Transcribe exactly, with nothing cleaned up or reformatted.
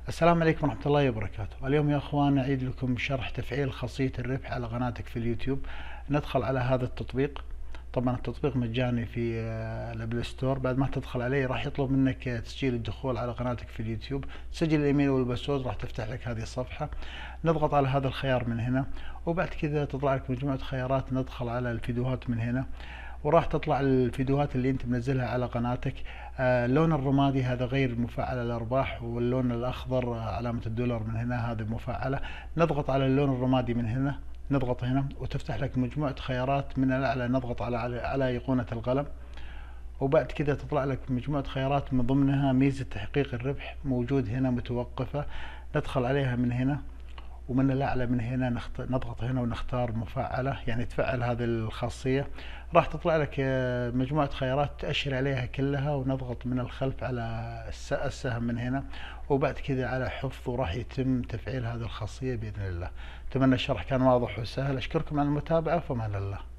السلام عليكم ورحمة الله وبركاته. اليوم يا اخوان اعيد لكم شرح تفعيل خاصية الربح على قناتك في اليوتيوب. ندخل على هذا التطبيق. طبعا التطبيق مجاني في آه، الابل ستور. بعد ما تدخل عليه راح يطلب منك آه، تسجيل الدخول على قناتك في اليوتيوب. تسجل الايميل والباسورد، راح تفتح لك هذه الصفحة. نضغط على هذا الخيار من هنا، وبعد كذا تطلع لك مجموعة خيارات. ندخل على الفيديوهات من هنا، وراح تطلع الفيديوهات اللي انت منزلها على قناتك. آه، اللون الرمادي هذا غير مفعل الارباح، واللون الاخضر آه، علامة الدولار من هنا هذه مفعلة. نضغط على اللون الرمادي من هنا، نضغط هنا وتفتح لك مجموعة خيارات. من الاعلى نضغط على على, على ايقونة القلم، وبعد كده تطلع لك مجموعة خيارات من ضمنها ميزة تحقيق الربح موجود هنا متوقفة. ندخل عليها من هنا، ومن الأعلى من هنا نخت... نضغط هنا ونختار مفعلة، يعني تفعل هذه الخاصية. راح تطلع لك آه، مجموعة خيارات تأشر عليها كلها، ونضغط من الخلف على الس- السهم من هنا، وبعد كذا على حفظ، وراح يتم تفعيل هذه الخاصية بإذن الله. أتمنى الشرح كان واضح وسهل. أشكركم على المتابعة، فمان الله.